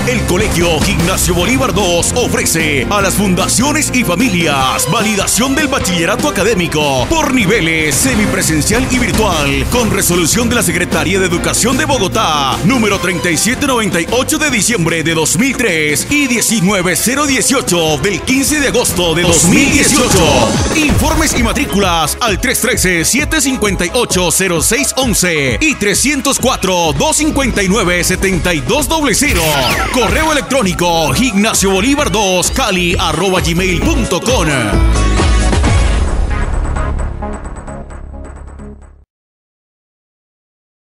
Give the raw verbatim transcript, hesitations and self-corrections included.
El Colegio Ignacio Bolívar dos ofrece a las fundaciones y familias validación del bachillerato académico por niveles semipresencial y virtual con resolución de la Secretaría de Educación de Bogotá, número treinta y siete noventa y ocho de diciembre de dos mil tres y diecinueve mil dieciocho del quince de agosto de dos mil dieciocho. Informes y matrículas al tres uno tres, siete cinco ocho, cero seis uno uno y tres cero cuatro, dos cinco nueve, siete dos cero cero. Correo electrónico ignacio bolívar dos cali arroba gmail punto com.